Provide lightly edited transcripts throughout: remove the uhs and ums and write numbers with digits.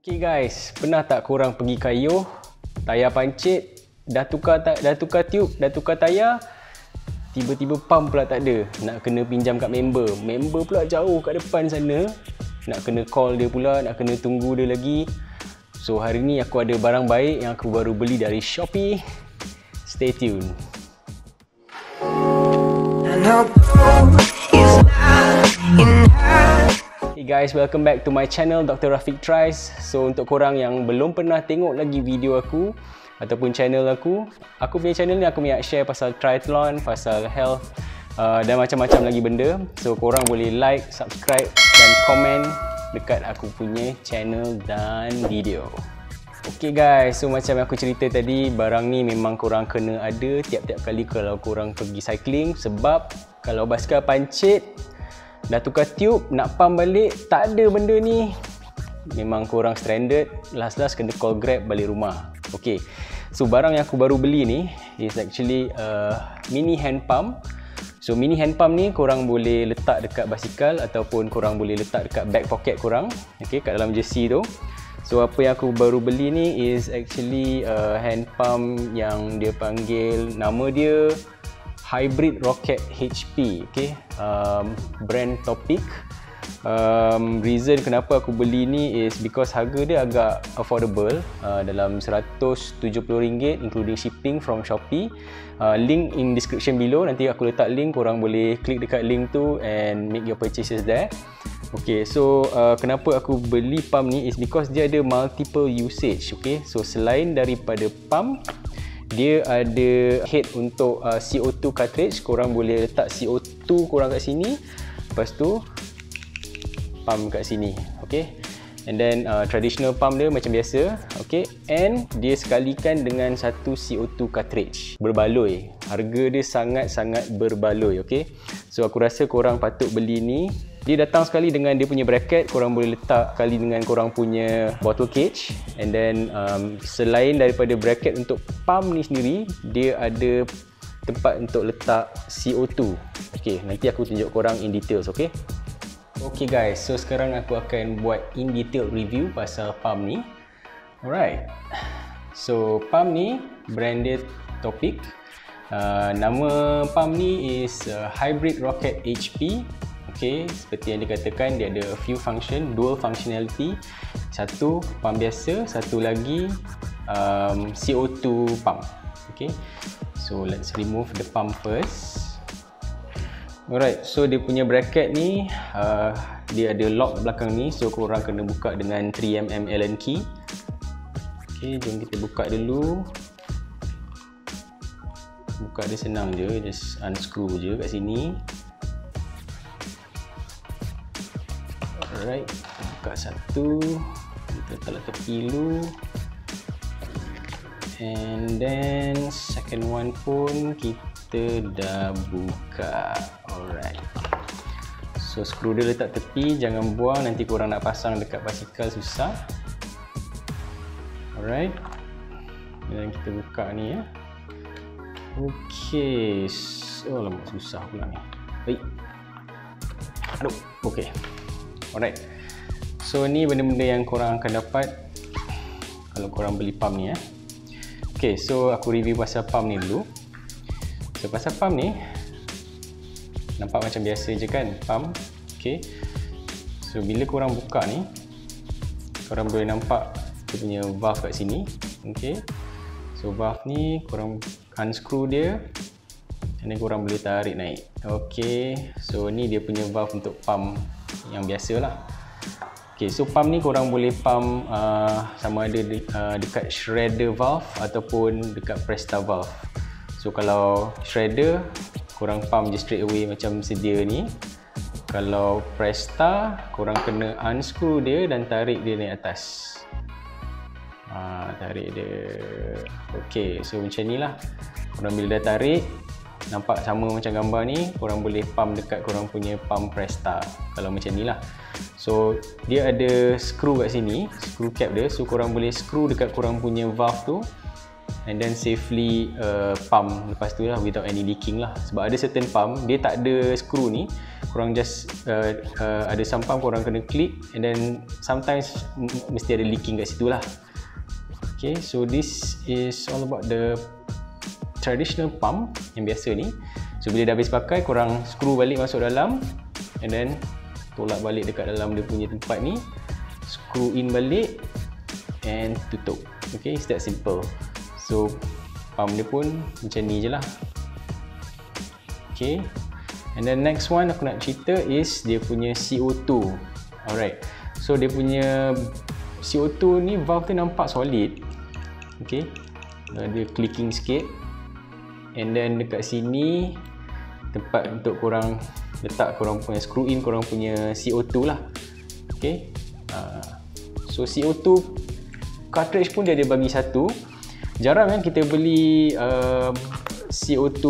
Okay guys, pernah tak korang pergi kayuh, tayar pancit, dah tukar tube, dah tukar tayar, tiba-tiba pump pula tak ada, nak kena pinjam kat member pula jauh kat depan sana, nak kena call dia pula, nak kena tunggu dia lagi. So hari ni aku ada barang baik yang aku baru beli dari Shopee. Stay tuned. Hey guys, welcome back to my channel Dr. Rafiq Tries. So untuk korang yang belum pernah tengok lagi video aku ataupun channel aku punya channel ni aku punya share pasal triathlon, pasal health dan macam-macam lagi benda. So korang boleh like, subscribe dan komen dekat aku punya channel dan video. Okay guys, so macam aku cerita tadi, barang ni memang korang kena ada tiap-tiap kali kalau korang pergi cycling. Sebab kalau basikal pancit, dah tukar tube, nak pump balik, tak ada benda ni, memang korang stranded, last kena call Grab balik rumah. Okay, so barang yang aku baru beli ni is actually mini hand pump. So mini hand pump ni korang boleh letak dekat basikal ataupun korang boleh letak dekat back pocket korang, okay, kat dalam jersey tu. So apa yang aku baru beli ni is actually hand pump yang dia panggil, nama dia Hybrid Rocket HP, okay? Brand Topic. Reason kenapa aku beli ni is because harga dia agak affordable, dalam RM170 including shipping from Shopee. Link in description below, nanti aku letak link, korang boleh klik dekat link tu and make your purchases there. Okay, so kenapa aku beli pump ni is because dia ada multiple usage, okay? So selain daripada pump, dia ada head untuk CO2 cartridge. Korang boleh letak CO2 korang kat sini, lepas tu pump kat sini, okay? And then traditional pump dia macam biasa, okay? And dia sekalikan dengan satu CO2 cartridge. Berbaloi, harga dia sangat-sangat berbaloi, okay? So aku rasa korang patut beli ni. Dia datang sekali dengan dia punya bracket, korang boleh letak kali dengan korang punya bottle cage. And then selain daripada bracket untuk pump ni sendiri, dia ada tempat untuk letak CO2. Okay, nanti aku tunjuk korang in details, okay? Okay guys, so sekarang aku akan buat in detail review pasal pump ni. Alright, so pump ni branded Topic. Nama pump ni is Hybrid Rocket HP. Okay, seperti yang dikatakan, dia ada a few function, dual functionality. Satu pump biasa, satu lagi CO2 pump. Okay, so let's remove the pump first. Alright, so dia punya bracket ni dia ada lock belakang ni, so korang kena buka dengan 3mm Allen key. Okay, jom kita buka dulu. Buka dia senang je, just unscrew je kat sini. Alright, buka satu, kita taruh tepi dulu, and then second one pun kita dah buka. Alright, so skru dia letak tepi, jangan buang, nanti korang nak pasang dekat basikal susah. Alright, dan kita buka ni ya. Okay, oh lama susah pula ni. Baik, aduh, okay. Alright, so ni benda-benda yang korang akan dapat kalau korang beli pump ni ya. Okay, so aku review pasal pump ni dulu. So pasal pump ni nampak macam biasa je kan, pump. Okay, so bila korang buka ni, korang boleh nampak dia punya valve kat sini. Okay, so valve ni korang unscrew dia dan korang boleh tarik naik. Okay, so ni dia punya valve untuk pump yang biasa lah. Okay, so pump ni korang boleh pump sama ada dekat shredder valve ataupun dekat Presta valve. So kalau shredder, korang pump je straight away macam sedia ni. Kalau Presta, korang kena unscrew dia dan tarik dia naik atas. Tarik dia. Okay, so macam ni lah. Korang bila dah tarik, nampak sama macam gambar ni, korang boleh pump dekat korang punya pump Presta. Kalau macam ni lah. So dia ada screw kat sini, screw cap dia, so korang boleh screw dekat korang punya valve tu and then safely pump lepas tu lah without any leaking lah. Sebab ada certain pump dia tak ada screw ni, korang just ada sampam, korang kena klik, and then sometimes mesti ada leaking kat situ lah. Okay, so this is all about the traditional pump yang biasa ni. So bila dah habis pakai, korang screw balik masuk dalam, and then tolak balik dekat dalam dia punya tempat ni, screw in balik and tutup. Okay, it's that simple. So pump dia pun macam ni je lah. Okay, and then next one aku nak cerita is dia punya CO2. Alright, so dia punya CO2 ni valve tu nampak solid. Okay, dia clicking sikit, and then dekat sini tempat untuk korang letak korang punya screw in korang punya CO2 lah. Okay, so CO2 cartridge pun dia ada bagi satu. Jarang kan kita beli CO2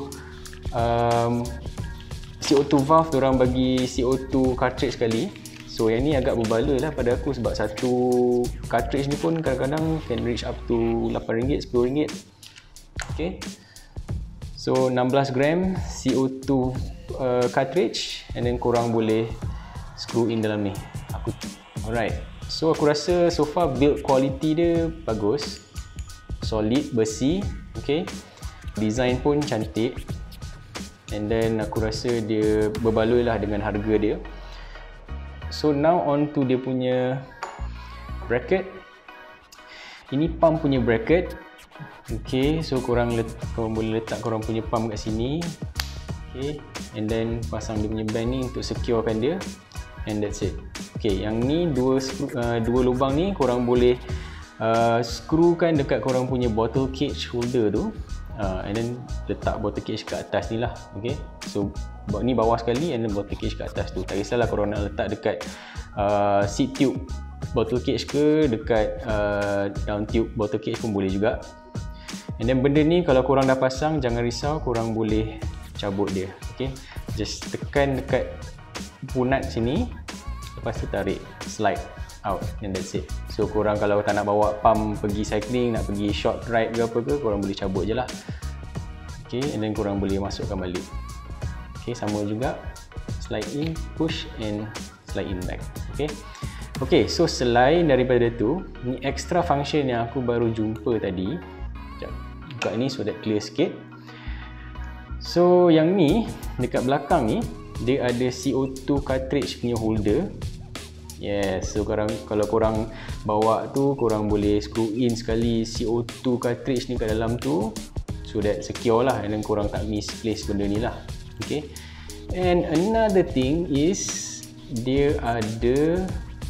valve diorang bagi CO2 cartridge sekali. So yang ni agak berbala lah pada aku, sebab satu cartridge ni pun kadang-kadang can reach up to RM8, RM10. Okay, so 16 gram CO2 cartridge, and then korang boleh screw in dalam ni. Alright, so aku rasa so far build quality dia bagus, solid, bersih. Okay, design pun cantik, and then aku rasa dia berbaloi lah dengan harga dia. So now on to dia punya bracket. Ini pump punya bracket. Okay, so korang boleh letak korang punya pump kat sini. Okay, and then pasang dia punya band ni untuk securekan dia, and that's it. Okay, yang ni dua lubang ni korang boleh screwkan dekat korang punya bottle cage holder tu, and then letak bottle cage kat atas ni lah. Okay, so ni bawah sekali, and then bottle cage kat atas tu. Tak kisahlah korang nak letak dekat seat tube bottle cage ke dekat down tube bottle cage pun boleh juga. And then benda ni kalau korang dah pasang, jangan risau, korang boleh cabut dia. Okay, just tekan dekat punat sini, lepas tu tarik, slide out, and that's it. So korang kalau tak nak bawa pump pergi cycling, nak pergi short ride ke apa ke, korang boleh cabut je lah. Okay, and then korang boleh masukkan balik. Okay, sama juga, slide in, push, and slide in back. Okay, so selain daripada tu, ni extra function yang aku baru jumpa tadi. Sekejap, buka ni so that clear sikit. So yang ni dekat belakang ni dia ada CO2 cartridge punya holder. Yes, so kalau korang bawa tu, korang boleh screw in sekali CO2 cartridge ni kat dalam tu, so that secure lah, and then korang tak misplace benda ni lah. Okay, and another thing is dia ada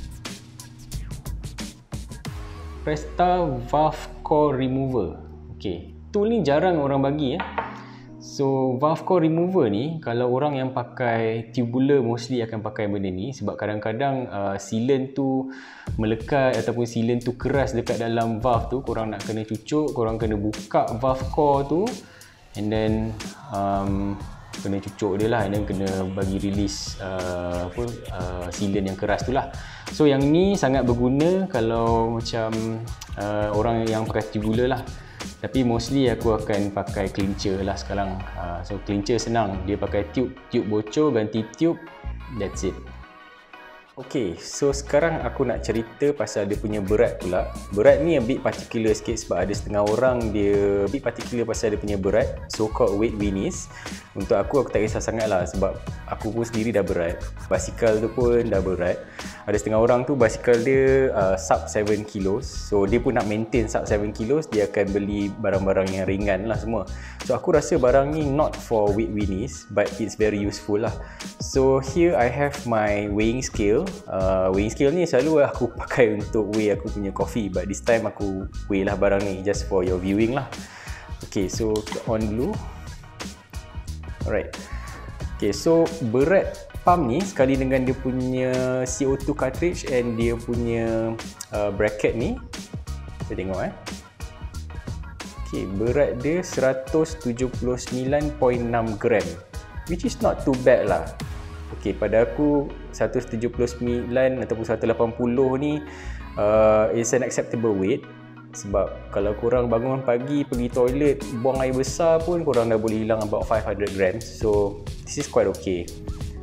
Presta valve core remover. Okay, tool ni jarang orang bagi ya. So valve core remover ni, kalau orang yang pakai tubular mostly akan pakai benda ni, sebab kadang-kadang sealant tu melekat ataupun sealant tu keras dekat dalam valve tu, korang nak kena cucuk, korang kena buka valve core tu, and then kena cucuk dia lah, and then kena bagi release sealant yang keras tu lah. So yang ni sangat berguna kalau macam orang yang pakai tubular lah. Tapi mostly aku akan pakai clincher lah sekarang. So clincher senang, dia pakai tube bocor, ganti tube, that's it. Okay, so sekarang aku nak cerita pasal dia punya berat pula. Berat ni a bit particular sikit, sebab ada setengah orang dia a bit particular pasal dia punya berat, so called weight weenies. Untuk aku tak kisah sangat lah, sebab aku pun sendiri dah berat, basikal tu pun dah berat. Ada setengah orang tu basikal dia sub 7 kilos, so dia pun nak maintain sub 7 kilos, dia akan beli barang-barang yang ringan lah semua. So aku rasa barang ni not for weight weenies, but it's very useful lah. So here I have my weighing scale. Weighing scale ni selalu aku pakai untuk weigh aku punya coffee, but this time aku weigh lah barang ni just for your viewing lah. Okay, so on dulu. Alright. Okay, so berat pump ni sekali dengan dia punya CO2 cartridge and dia punya bracket ni, kita tengok okay, berat dia 179.6 gram, which is not too bad lah. Okay, pada aku 179 ataupun 180 ni is an acceptable weight. Sebab kalau korang bangun pagi pergi toilet, buang air besar pun korang dah boleh hilang about 500 grams. So this is quite okay.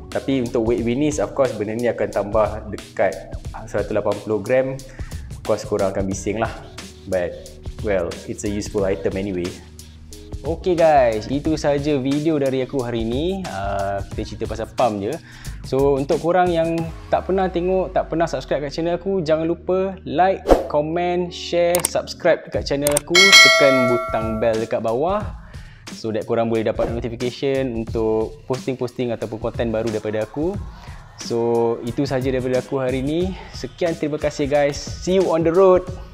Tapi untuk weight Winnies, of course benda ni akan tambah dekat 180 gram. Of course korang akan bising lah, but well, it's a useful item anyway. Okay guys, itu sahaja video dari aku hari ni. Kita cerita pasal pump je. So untuk korang yang tak pernah tengok, tak pernah subscribe kat channel aku, jangan lupa like, comment, share, subscribe dekat channel aku. Tekan butang bell dekat bawah, so that korang boleh dapat notification untuk posting-posting ataupun konten baru daripada aku. So itu sahaja daripada aku hari ni. Sekian, terima kasih guys. See you on the road.